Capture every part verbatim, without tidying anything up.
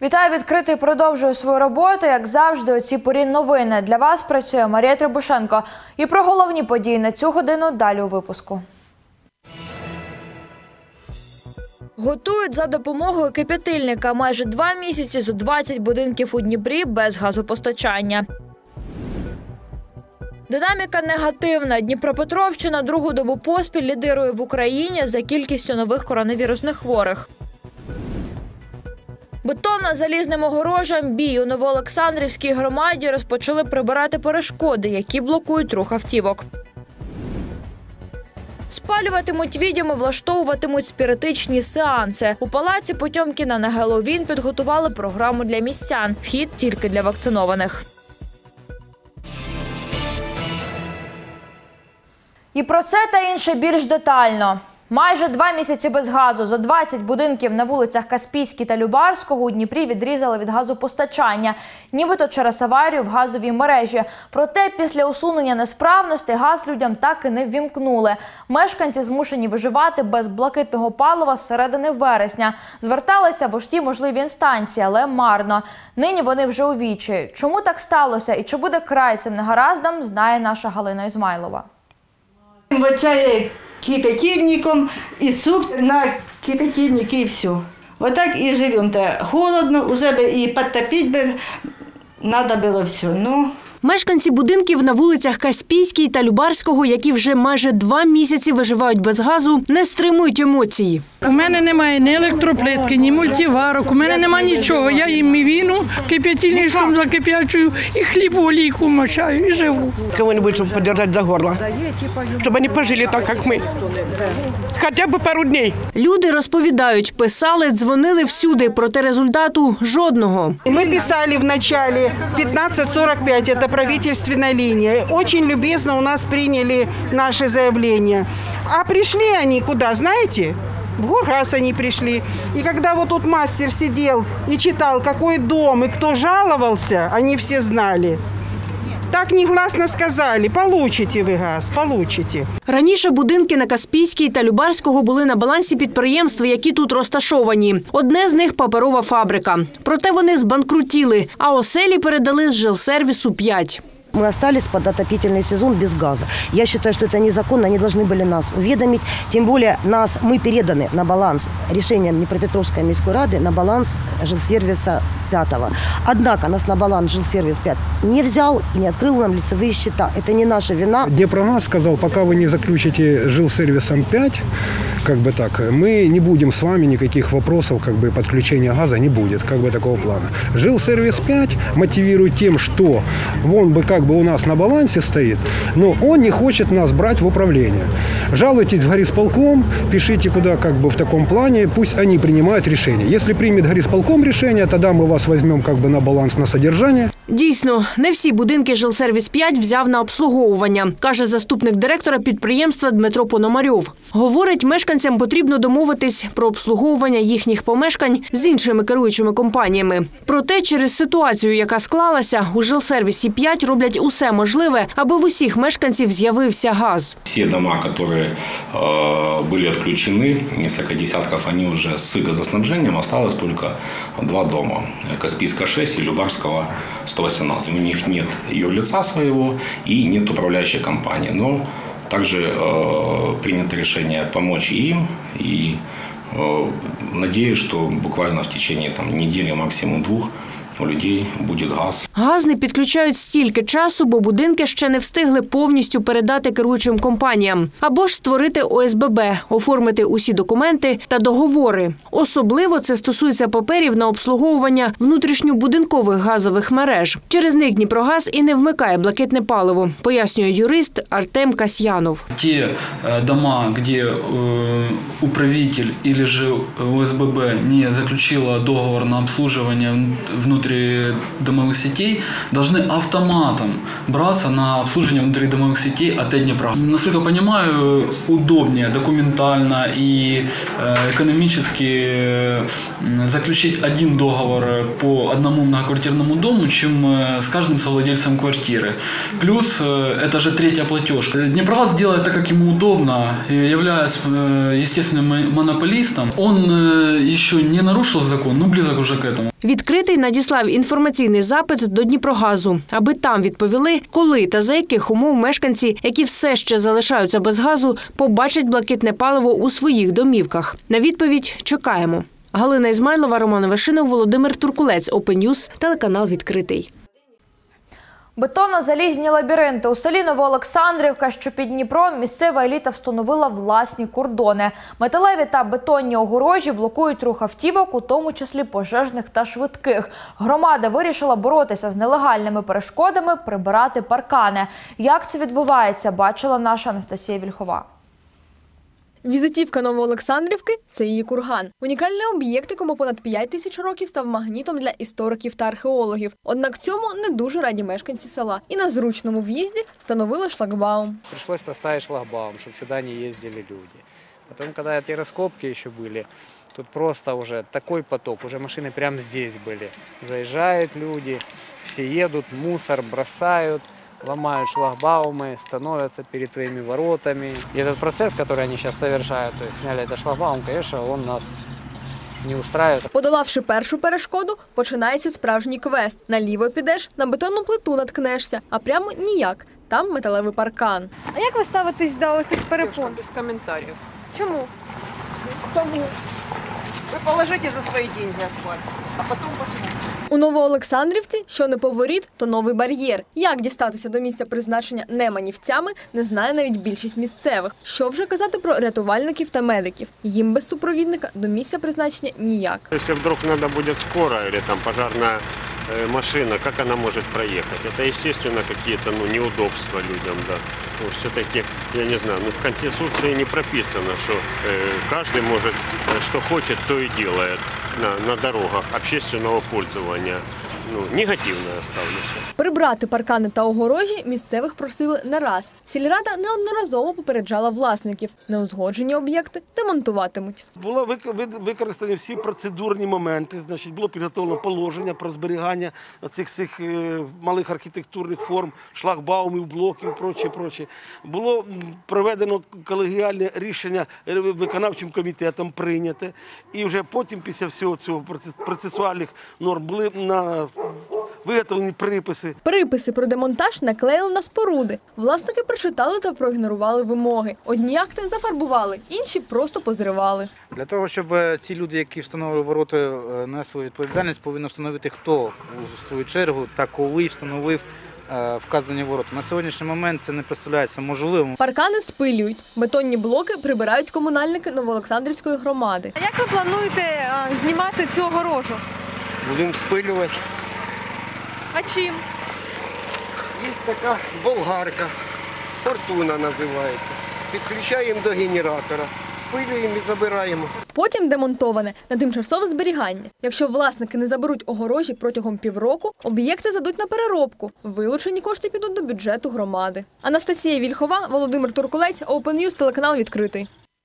Вітаю, відкритий продовжує свою роботу. Як завжди, у цій порі новини. Для вас працює Марія Требушенко. І про головні події на цю годину далі у випуску. Готують за допомогою кип'ятильника. Майже два місяці зо двадцять будинків у Дніпрі без газопостачання. Динаміка негативна. Дніпропетровщина другу добу поспіль лідирує в Україні за кількістю нових коронавірусних хворих. Бетонно-залізним огорожам бій. У Новоолександрівській громаді розпочали прибирати перешкоди, які блокують рух автівок. Спалюватимуть відьом і влаштовуватимуть спіритичні сеанси. У палаці Потьомкіна на Геловін підготували програму для містян. Вхід тільки для вакцинованих. І про це та інше більш детально. Майже два місяці без газу. Зо двадцять будинків на вулицях Каспійській та Любарського у Дніпрі відрізали від газопостачання. Нібито через аварію в газовій мережі. Проте після усунення несправностей газ людям так і не ввімкнули. Мешканці змушені виживати без блакитного палива з середини вересня. Зверталися в усі можливі інстанції, але марно. Нині вони вже у відчаї. Чому так сталося і чи буде край цим негараздам, знає наша Галина Ізмайлова. Кипятильником и суп на кипятильнике и все. Вот так и живем-то. Холодно, уже бы и подтопить бы надо было все. Но... Мешканці будинків на вулицях Каспійській та Любарського, які вже майже два місяці виживають без газу, не стримують емоцій. У мене немає ні електроплитки, ні мультиварок, у мене немає нічого. Я їм віну кип'ятильником закип'ячую і хліб в олійку мочаю і живу. Кого-нибудь, щоб підтримати за горло, щоб вони пожили так, як ми. Хоча б пару днів. Люди розповідають, писали, дзвонили всюди, проте результату жодного. Ми писали в начале пятнадцать сорок пять, это правительственная линия. Очень любезно у нас приняли наши заявления. А пришли они куда, знаете? В Горгаз они пришли. И когда вот тут мастер сидел и читал, какой дом и кто жаловался, они все знали. Так негласно сказали, получите ви газ, получите. Раніше будинки на Каспійській та Любарського були на балансі підприємств, які тут розташовані. Одне з них – паперова фабрика. Проте вони збанкрутіли, а оселі передали з жилсервісу п'ять. Мы остались под отопительный сезон без газа. Я считаю, что это незаконно, они должны были нас уведомить. Тем более нас, мы переданы на баланс решением Днепропетровской міської ради на баланс жилсервиса пятого. Однако нас на баланс жилсервис пять не взял и не открыл нам лицевые счета. Это не наша вина. Днепромаз сказал, пока вы не заключите жилсервисом пять, как бы так, мы не будем с вами никаких вопросов, как бы подключения газа не будет, как бы такого плана. Жилсервис пять мотивирует тем, что он бы как бы у нас на балансе стоит, но он не хочет нас брать в управление. Жалуйтесь в горисполком, пишите куда как бы в таком плане, пусть они принимают решение. Если примет горисполком решение, тогда мы вас возьмем как бы на баланс на содержание. Дійсно, не всі будинки жилсервіс п'ять взяв на обслуговування, каже заступник директора підприємства Дмитро Пономарьов. Говорить, мешканцям потрібно домовитись про обслуговування їхніх помешкань з іншими керуючими компаніями. Проте через ситуацію, яка склалася, у жилсервісі п'ять роблять усе можливе, аби в усіх мешканців з'явився газ. Всі дома, які були відключені, кілька десятків, вони вже з газоснабженням, залишилось тільки два дома – Каспійська шесть і Любарського сто восемнадцать. У них нет юрлица своего и нет управляющей компании. Но также э, принято решение помочь им. И э, надеюсь, что буквально в течение там, недели, максимум двух, у людей буде газ. Газ не підключають стільки часу, бо будинки ще не встигли повністю передати керуючим компаніям. Або ж створити о ес бе бе, оформити усі документи та договори. Особливо це стосується паперів на обслуговування внутрішньобудинкових газових мереж. Через них Дніпрогаз і не вмикає блакитне паливо, пояснює юрист Артем Касьянов. Ті дома, де управитель або ж о ес бе бе не заключила договор на обслуживание внутрі домовых сетей, должны автоматом браться на обслуживание внутридомовых сетей от Днепра. Насколько я понимаю, удобнее документально и экономически заключить один договор по одному многоквартирному дому, чем с каждым совладельцем квартиры. Плюс это же третья платежка. Днепрогаз делает так, как ему удобно, являясь естественным монополистом. Он еще не нарушил закон, но близок уже к этому. Відкритий надіслав інформаційний запит до Дніпрогазу, аби там відповіли, коли та за яких умов мешканці, які все ще залишаються без газу, побачать блакитне паливо у своїх домівках. На відповідь чекаємо. Галина Ізмайлова, Роман Вишинов, Володимир Туркулець, Open News, телеканал «Відкритий». Бетонно-залізні лабіринти. У селі Новоолександрівка, що під Дніпром, місцева еліта встановила власні кордони. Металеві та бетонні огорожі блокують рух автівок, у тому числі пожежних та швидких. Громада вирішила боротися з нелегальними перешкодами, прибирати паркани. Як це відбувається, бачила наша Анастасія Вільхова. Візитівка Новоолександрівки – це її курган. Унікальний об'єкт, якому понад п'ять тисяч років, став магнітом для істориків та археологів. Однак цьому не дуже раді мешканці села. І на зручному в'їзді встановили шлагбаум. Прийшлось поставити шлагбаум, щоб сюди не їздили люди. Потім, коли ці розкопки ще були, тут просто вже такий поток, вже машини прямо здесь були. Заїжджають люди, всі їдуть, мусор бросають. Ломают шлагбаумы, становятся перед твоими воротами. И этот процесс, который они сейчас совершают, то есть сняли этот шлагбаум, конечно, он нас не устраивает. Подолавши першу перешкоду, починається справжній квест. Наліво підеш, на бетонну плиту наткнешся, а прямо ніяк. Там металевий паркан. А як ви ставитесь до ось цих перепон? Без коментарів. Чому? Тому. Ви положите за свої деньги асфальт, а потім посмотрите. У Новоолександрівці, що не поворіт, то новий бар'єр. Як дістатися до місця призначення не манівцями, не знає навіть більшість місцевих. Що вже казати про рятувальників та медиків. Їм без супровідника до місця призначення ніяк. Якщо вдруг треба буде скора або там пожежна машина, як вона може проїхати? Це, звісно, якісь ну, неудобства людям. Да. Ну, все-таки, я не знаю, ну, в Конституції не прописано, що э, кожен може, що хоче, то і робить на, на дорогах общественного пользования. Ну, негативне ставлюся. Прибрати паркани та огорожі місцевих просили не раз. Сільрада неодноразово попереджала власників. Неузгоджені об'єкти демонтуватимуть. Було використані всі процедурні моменти. Значить, було підготовлено положення про зберігання цих всіх малих архітектурних форм, шлагбаумів, блоків, проче, проче. Було проведено колегіальне рішення виконавчим комітетом прийняте. І вже потім, після всього цього процесуальних норм, були на виготовлені приписи. Приписи про демонтаж наклеїли на споруди. Власники прочитали та проігнорували вимоги. Одні акти зафарбували, інші просто позривали. Для того, щоб ці люди, які встановили ворота, несли відповідальність, повинні встановити, хто у свою чергу та коли встановив вказані ворота. На сьогоднішній момент це не представляється можливим. Паркани спилюють. Бетонні блоки прибирають комунальники Новоолександрівської громади. А як ви плануєте знімати цю огорожу? Будемо спилювати. А чим? Є така болгарка, фортуна називається. Підключаємо до генератора, спилюємо і забираємо. Потім демонтоване на тимчасове зберігання. Якщо власники не заберуть огорожі протягом півроку, об'єкти задуть на переробку. Вилучені кошти підуть до бюджету громади. Анастасія Вільхова, Володимир Туркулець, Open News, телеканал «Відкритий».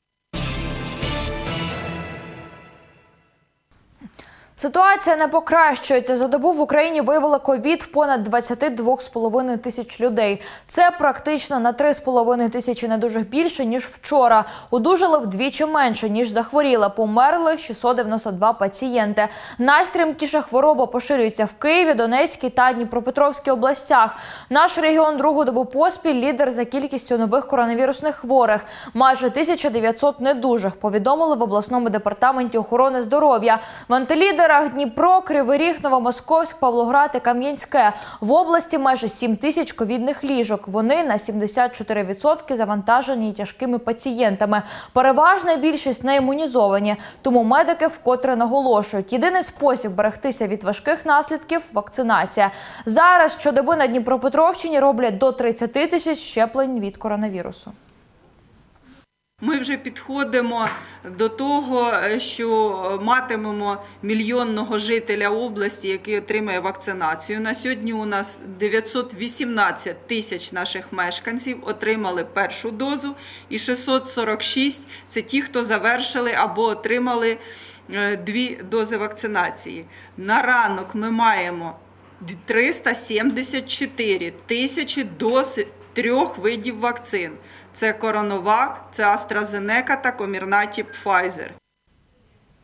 Ситуація не покращується. За добу в Україні виявили ковід в понад двадцять два з половиною тисяч людей. Це практично на три з половиною тисячі недужих більше, ніж вчора. Одужали вдвічі менше, ніж захворіли. Померли шістсот дев'яносто два пацієнти. Найстрімкіша хвороба поширюється в Києві, Донецькій та Дніпропетровській областях. Наш регіон другу добу поспіль лідер за кількістю нових коронавірусних хворих. Майже тисяча дев'ятсот недужих, повідомили в обласному департаменті охорони здоров'я. В антилідерах Дніпро, Кривий Ріг, Новомосковськ, Павлоград і Кам'янське. В області майже сім тисяч ковідних ліжок. Вони на сімдесят чотири відсотки завантажені тяжкими пацієнтами. Переважна більшість не імунізовані. Тому медики вкотре наголошують, єдиний спосіб берегтися від важких наслідків – вакцинація. Зараз щодоби на Дніпропетровщині роблять до тридцяти тисяч щеплень від коронавірусу. Ми вже підходимо до того, що матимемо мільйонного жителя області, який отримає вакцинацію. На сьогодні у нас дев'ятсот вісімнадцять тисяч наших мешканців отримали першу дозу і шістсот сорок шість – це ті, хто завершили або отримали дві дози вакцинації. На ранок ми маємо триста сімдесят чотири тисячі доз трьох видів вакцин. Це Коронавак, це AstraZeneca та Comirnaty Pfizer.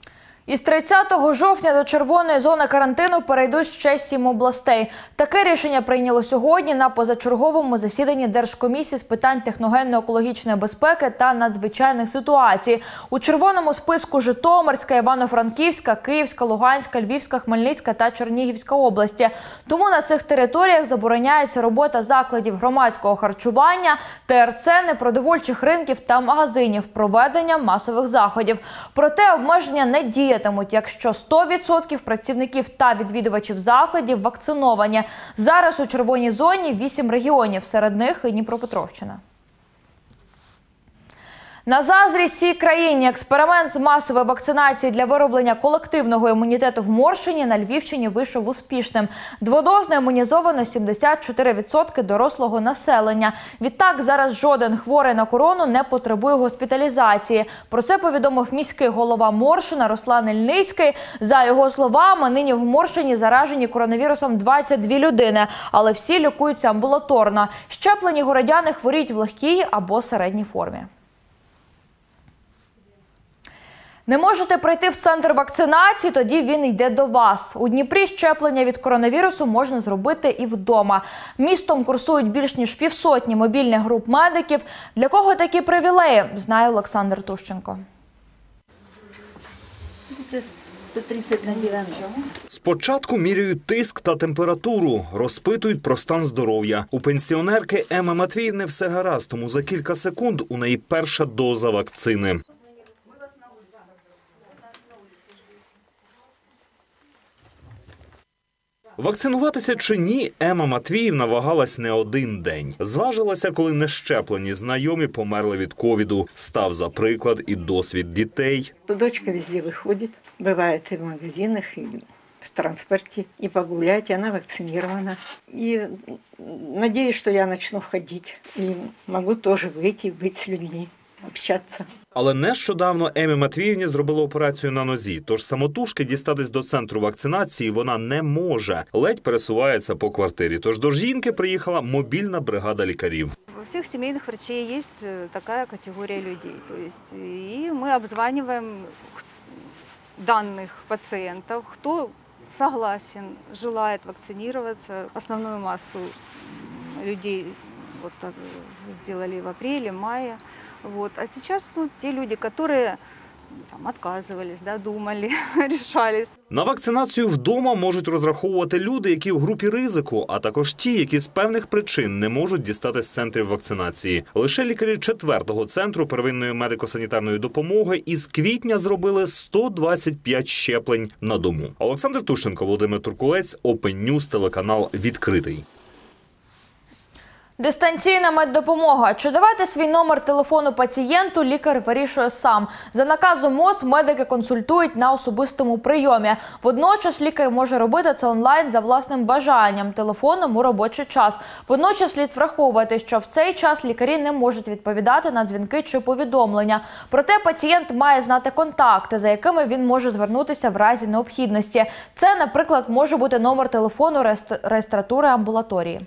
Із тридцятого жовтня до червоної зони карантину перейдуть ще сім областей. Таке рішення прийняло сьогодні на позачерговому засіданні Держкомісії з питань техногенно-екологічної безпеки та надзвичайних ситуацій. У червоному списку Житомирська, Івано-Франківська, Київська, Луганська, Львівська, Хмельницька та Чернігівська області. Тому на цих територіях забороняється робота закладів громадського харчування, ТРЦ, непродовольчих ринків та магазинів, проведення масових заходів. Проте обмеження не діє, якщо сто відсотків працівників та відвідувачів закладів вакциновані. Зараз у червоній зоні вісім регіонів, серед них і Дніпропетровщина. На заздрість всій країні експеримент з масової вакцинації для вироблення колективного імунітету в Моршині на Львівщині вийшов успішним. Дводозно імунізовано сімдесят чотири відсотки дорослого населення. Відтак, зараз жоден хворий на корону не потребує госпіталізації. Про це повідомив міський голова Моршина Руслан Ільницький. За його словами, нині в Моршині заражені коронавірусом двадцять дві людини, але всі лікуються амбулаторно. Щеплені городяни хворіють в легкій або середній формі. Не можете прийти в центр вакцинації, тоді він йде до вас. У Дніпрі щеплення від коронавірусу можна зробити і вдома. Містом курсують більш ніж півсотні мобільних груп медиків. Для кого такі привілеї, знає Олександр Тущенко. сто тридцять на дев'яносто. Спочатку міряють тиск та температуру, розпитують про стан здоров'я. У пенсіонерки Еми Матвіївни все гаразд, тому за кілька секунд у неї перша доза вакцини. Вакцинуватися чи ні, Ема Матвіївна вагалась не один день. Зважилася, коли нещеплені знайомі померли від ковіду. Став за приклад і досвід дітей. Дочка везде виходить, буває і в магазинах, і в транспорті, і погулять, вона вакцинирована. І сподіваюся, що я почну ходити, і можу теж вийти, бути з людьми, общатися. Але нещодавно Емі Матвіївні зробили операцію на нозі, тож самотужки дістатись до центру вакцинації вона не може. Ледь пересувається по квартирі, тож до жінки приїхала мобільна бригада лікарів. У всех семейных врачей есть такая категория людей. То есть, и мы обзваниваем данных пациентов, кто согласен, желает вакцинироваться. Основную массу людей вот, сделали в апреле, мае. Вот. А сейчас ну, те люди, которые там, отказывались, да, думали, решались. На вакцинацію вдома можуть розраховувати люди, які в групі ризику, а також ті, які з певних причин не можуть дістати з центрів вакцинації. Лише лікарі четвертого центру первинної медико-санітарної допомоги із квітня зробили сто двадцять п'ять щеплень на дому. Олександр Тущенко, Володимир Туркулець, Open News, телеканал «Відкритий». Дистанційна меддопомога. Чи давати свій номер телефону пацієнту, лікар вирішує сам. За наказом МОЗ медики консультують на особистому прийомі. Водночас лікар може робити це онлайн за власним бажанням, телефоном у робочий час. Водночас слід враховувати, що в цей час лікарі не можуть відповідати на дзвінки чи повідомлення. Проте пацієнт має знати контакти, за якими він може звернутися в разі необхідності. Це, наприклад, може бути номер телефону реєстратури амбулаторії.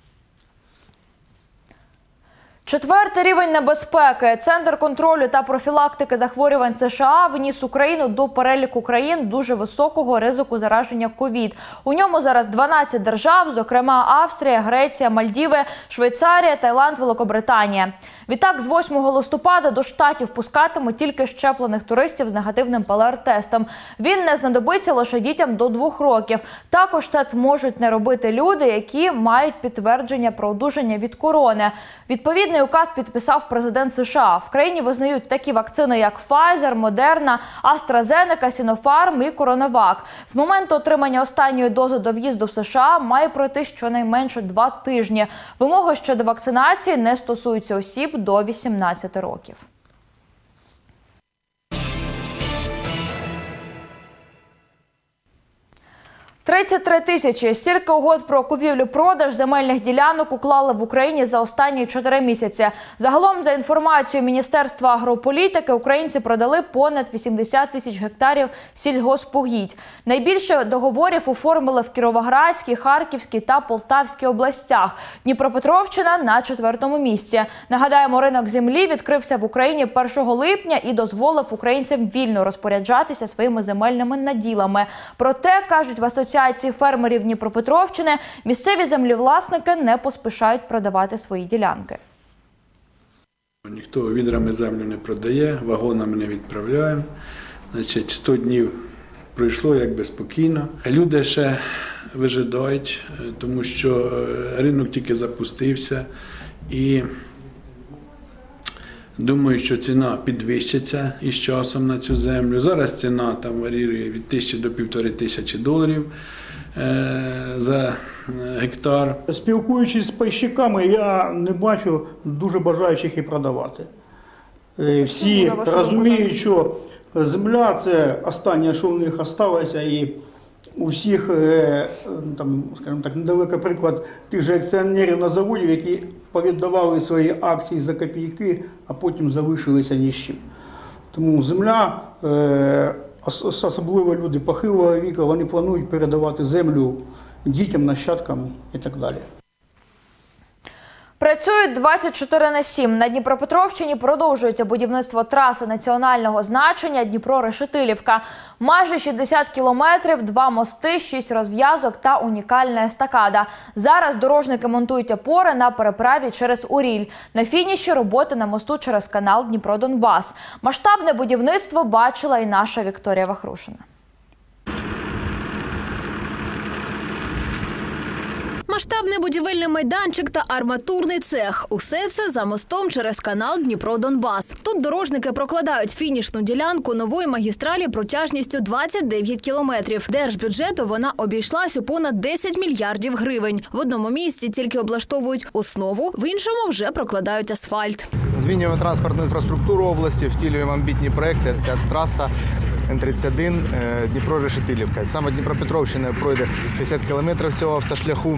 Четвертий рівень небезпеки. Центр контролю та профілактики захворювань США вніс Україну до переліку країн дуже високого ризику зараження ковід. У ньому зараз дванадцять держав, зокрема Австрія, Греція, Мальдіви, Швейцарія, Таїланд, Великобританія. Відтак, з восьмого листопада до штатів пускатимуть тільки щеплених туристів з негативним ПЛР-тестом. Він не знадобиться лише дітям до двох років. Також тест можуть не робити люди, які мають підтвердження про одужання від корони. Відповідний указ підписав президент США. В країні визнають такі вакцини, як Pfizer, Moderna, AstraZeneca, Sinopharm і CoronaVac. З моменту отримання останньої дози до в'їзду в США має пройти щонайменше два тижні. Вимоги щодо вакцинації не стосуються осіб до вісімнадцяти років. тридцять три тисячі. Стільки угод про купівлю-продаж земельних ділянок уклали в Україні за останні чотири місяці. Загалом, за інформацією Міністерства агрополітики, українці продали понад вісімдесят тисяч гектарів сільгоспугідь. Найбільше договорів оформили в Кіровоградській, Харківській та Полтавській областях. Дніпропетровщина на четвертому місці. Нагадаємо, ринок землі відкрився в Україні першого липня і дозволив українцям вільно розпоряджатися своїми земельними наділами. Проте, кажуть в асоціації Асоціації фермерів Дніпропетровщини, місцеві землевласники не поспішають продавати свої ділянки. Ніхто відрами землю не продає, вагонами не відправляємо. Значить, сто днів пройшло якби спокійно. Люди ще вижидають, тому що ринок тільки запустився. І думаю, що ціна підвищиться із часом на цю землю. Зараз ціна там варіює від тисячі до півтори тисячі доларів е, за гектар. Спілкуючись з пайщиками, я не бачу дуже бажаючих і продавати. Е, Всі розуміють, що земля – це останнє, що в них залишилося, і у всіх, е, там, скажімо так, недалекий приклад тих же акціонерів на заводі, які повіддавали свої акції за копійки, а потім залишилися ні з чим. Тому земля, е, особливо люди похилого віку, вони планують передавати землю дітям, нащадкам і так далі. Працюють двадцять чотири на сім. На Дніпропетровщині продовжується будівництво траси національного значення Дніпро-Решетилівка. Майже шістдесят кілометрів, два мости, шість розв'язок та унікальна естакада. Зараз дорожники монтують опори на переправі через Уріль. На фініші роботи на мосту через канал Дніпро-Донбас. Масштабне будівництво бачила і наша Вікторія Вахрушина. Масштабний будівельний майданчик та арматурний цех – усе це за мостом через канал Дніпро-Донбас. Тут дорожники прокладають фінішну ділянку нової магістралі протяжністю двадцять дев'ять кілометрів. Держбюджету вона обійшлась у понад десять мільярдів гривень. В одному місці тільки облаштовують основу, в іншому вже прокладають асфальт. Змінюємо транспортну інфраструктуру області, втілюємо амбітні проекти. Ця траса Н тридцять один Дніпро-Решетилівка. Саме Дніпропетровщина пройде шістдесят кілометрів цього автошляху.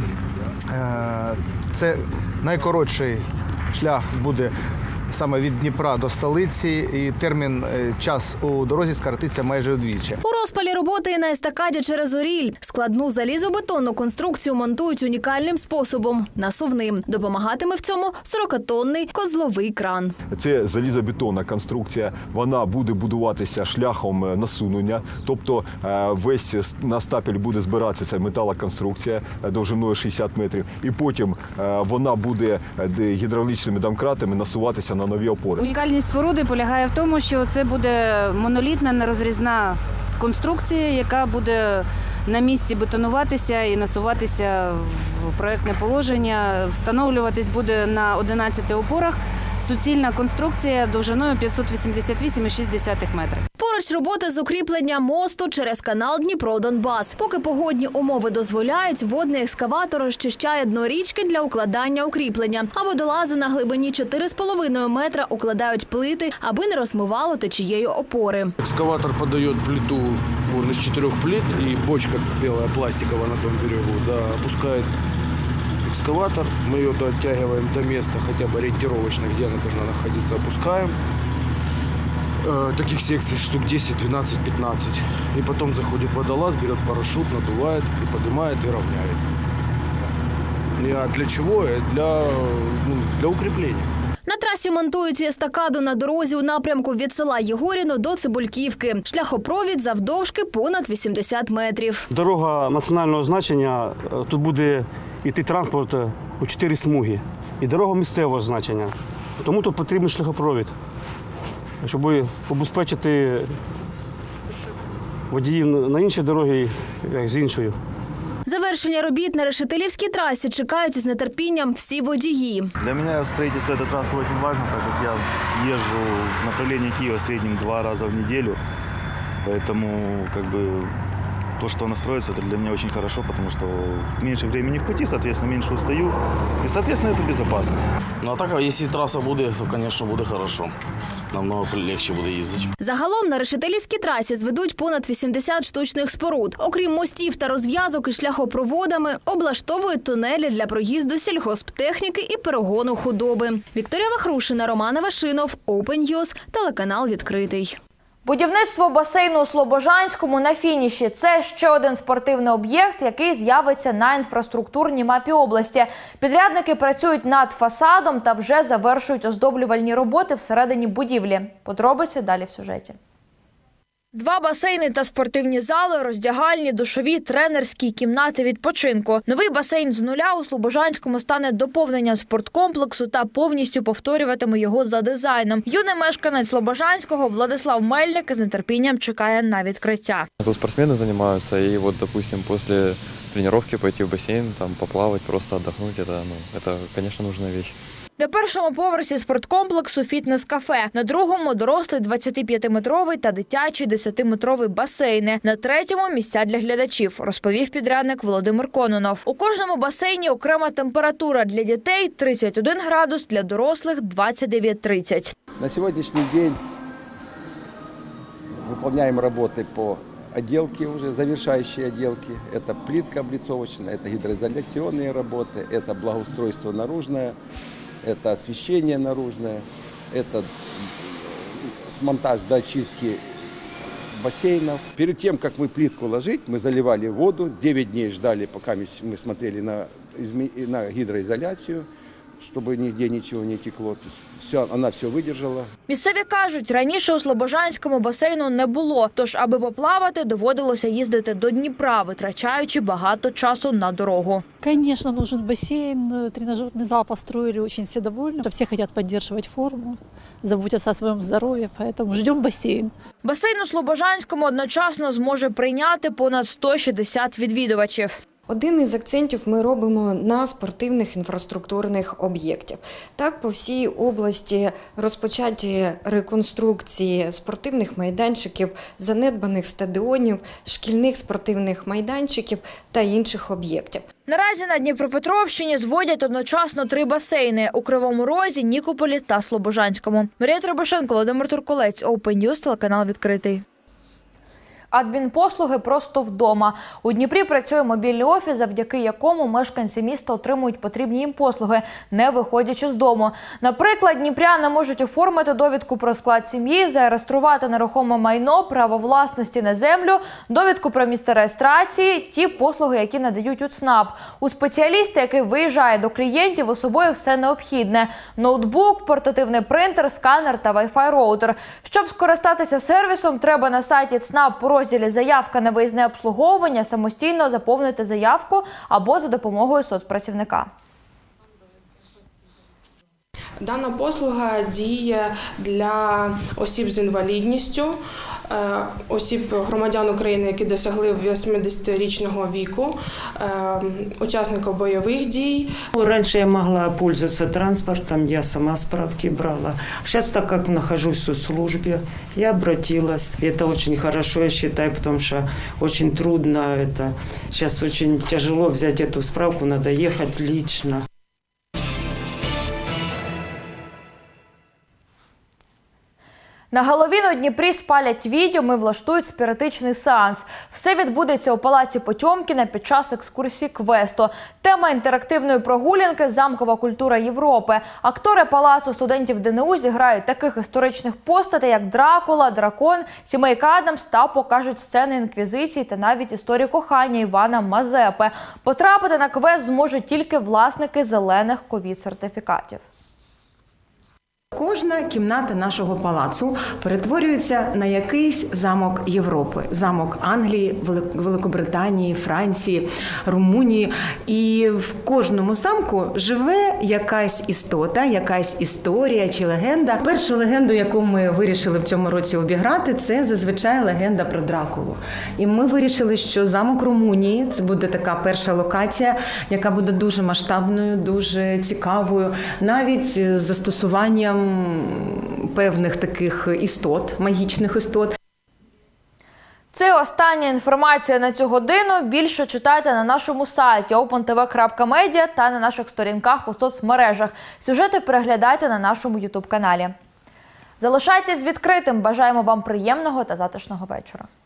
Це найкоротший шлях буде саме від Дніпра до столиці, і термін, час у дорозі скоротиться майже вдвічі. У розпалі роботи і на естакаді через Оріль. Складну залізобетонну конструкцію монтують унікальним способом – насувним. Допомагатиме в цьому сорокатонний козловий кран. Це залізобетонна конструкція, вона буде будуватися шляхом насунення, тобто весь на стапель буде збиратися ця металоконструкція довжиною шістдесят метрів, і потім вона буде гідравлічними домкратами насуватися на нові опори. Унікальність споруди полягає в тому, що це буде монолітна нерозрізна конструкція, яка буде на місці бетонуватися і насуватися в проєктне положення. Встановлюватись буде на одинадцяти опорах. Суцільна конструкція довжиною п'ятсот вісімдесят вісім цілих шість десятих метра. Поруч роботи з укріплення мосту через канал Дніпро-Донбас. Поки погодні умови дозволяють, водний екскаватор розчищає дно річки для укладання укріплення. А водолази на глибині чотири з половиною метра укладають плити, аби не розмивало течією опори. Экскаватор подает плиту вот, из четырех плит, и бочка белая пластиковая на том берегу, да, опускает экскаватор, мы ее дотягиваем до места, хотя бы ориентировочно, где она должна находиться, опускаем. Э, таких секций штук десять, двенадцать, пятнадцать. И потом заходит водолаз, берет парашют, надувает, и поднимает и равняет. И, а для чего? Для, ну, для укрепления. На трасі монтують естакаду на дорозі у напрямку від села Єгоріно до Цибульківки. Шляхопровід завдовжки понад вісімдесят метрів. Дорога національного значення, тут буде йти транспорт у чотири смуги. І дорога місцевого значення. Тому тут потрібен шляхопровід, щоб забезпечити водіїв на іншій дорогі, як з іншою. Завершення робіт на Решетилівській трасі чекають з нетерпінням всі водії. Для меня строительство этой трассы очень важно, так как я езжу в направлении Киева в среднем два раза в неделю. Поэтому как бы то, что настроиться, это для меня очень хорошо, потому что меньше времени в пути, соответственно, меньше устаю. И, соответственно, это безопасность. Ну а так, если трасса будет, то, конечно, будет хорошо. Намного легче буде їздити. Загалом на Решетилівській трасі зведуть понад вісімдесят штучних споруд. Окрім мостів та розв'язок із шляхопроводами, облаштовують тунелі для проїзду сільгосптехніки і перегону худоби. Вікторія Вахрушина, Роман Вашинов, Open News, телеканал «Відкритий». Будівництво басейну у Слобожанському на фініші – це ще один спортивний об'єкт, який з'явиться на інфраструктурній мапі області. Підрядники працюють над фасадом та вже завершують оздоблювальні роботи всередині будівлі. Подробиці далі в сюжеті. Два басейни та спортивні зали, роздягальні, душові, тренерські, кімнати відпочинку. Новий басейн з нуля у Слобожанському стане доповненням спорткомплексу та повністю повторюватиме його за дизайном. Юний мешканець Слобожанського Владислав Мельник з нетерпінням чекає на відкриття. Тут спортсмени займаються і, от, допустим, після тренування пойти в басейн, там поплавати, просто відпочити, це, ну, це, звісно, нужна річ. На першому поверсі спорткомплексу фітнес-кафе, на другому – дорослий двадцятип'ятиметровий та дитячий десятиметровий басейни, на третьому – місця для глядачів, розповів підрядник Володимир Кононов. У кожному басейні окрема температура для дітей – тридцять один градус, для дорослих – двадцять дев'ять тридцять. На сьогоднішній день виконуємо роботи по отделки, уже завершающие отделки. Это плитка облицовочная, это гидроизоляционные работы, это благоустройство наружное, это освещение наружное, это монтаж до очистки бассейнов. Перед тем, как мы плитку ложить, мы заливали воду, девять дней ждали, пока мы смотрели на, на гидроизоляцию, щоб ніде нічого не текло. Все, вона все видержала. Місцеві кажуть, раніше у Слобожанському басейну не було, тож аби поплавати, доводилося їздити до Дніпра, витрачаючи багато часу на дорогу. Конечно, нужен бассейн, тренажерный зал построили, очень все довольны. Все хотят поддерживать форму, заботятся о своем здоровье, поэтому ждем бассейн. Басейн у Слобожанському одночасно зможе прийняти понад сто шістдесят відвідувачів. Один із акцентів ми робимо на спортивних інфраструктурних об'єктів. Так, по всій області розпочаті реконструкції спортивних майданчиків, занедбаних стадіонів, шкільних спортивних майданчиків та інших об'єктів. Наразі на Дніпропетровщині зводять одночасно три басейни – у Кривому Розі, Нікополі та Слобожанському. Марія Требушенко, Володимир Турколець, Open News, телеканал «Відкритий». Адмінпослуги просто вдома. У Дніпрі працює мобільний офіс, завдяки якому мешканці міста отримують потрібні їм послуги, не виходячи з дому. Наприклад, дніпряни можуть оформити довідку про склад сім'ї, зареєструвати нерухоме майно, право власності на землю, довідку про місце реєстрації, ті послуги, які надають у ЦНАП. У спеціаліста, який виїжджає до клієнтів, у собою все необхідне – ноутбук, портативний принтер, сканер та вай-фай роутер. Щоб скористатися сервісом, треба на сайті ЦНАП у розділі «Заявка на виїзне обслуговування» самостійно заповнити заявку або за допомогою соцпрацівника. Дана послуга діє для осіб з інвалідністю, осіб громадян України, які досягли вісімдесятирічного віку, учасників бойових дій. Раньше я могла пользоваться транспортом, я сама справки брала. Сейчас, так как нахожусь в соцслужбе, я обратилась. Это очень хорошо, я считаю, потому что очень трудно. Это сейчас очень тяжело взять эту справку, надо ехать лично. На Геловін у Дніпрі спалять відьом і влаштують спіритичний сеанс. Все відбудеться у палаці Потьомкіна під час екскурсії квесту. Тема інтерактивної прогулянки – замкова культура Європи. Актори палацу студентів ДНУ зіграють таких історичних постатей, як Дракула, Дракон, Сімейка Адамс та покажуть сцени інквізиції та навіть історію кохання Івана Мазепи. Потрапити на квест зможуть тільки власники зелених ковід-сертифікатів. Кожна кімната нашого палацу перетворюється на якийсь замок Європи. Замок Англії, Великобританії, Франції, Румунії. І в кожному замку живе якась істота, якась історія чи легенда. Першу легенду, яку ми вирішили в цьому році обіграти, це зазвичай легенда про Дракулу. І ми вирішили, що замок Румунії – це буде така перша локація, яка буде дуже масштабною, дуже цікавою, навіть з застосуванням певних таких істот, магічних істот. Це остання інформація на цю годину. Більше читайте на нашому сайті опен те ве крапка медіа та на наших сторінках у соцмережах. Сюжети переглядайте на нашому ютуб-каналі. Залишайтесь відкритим. Бажаємо вам приємного та затишного вечора.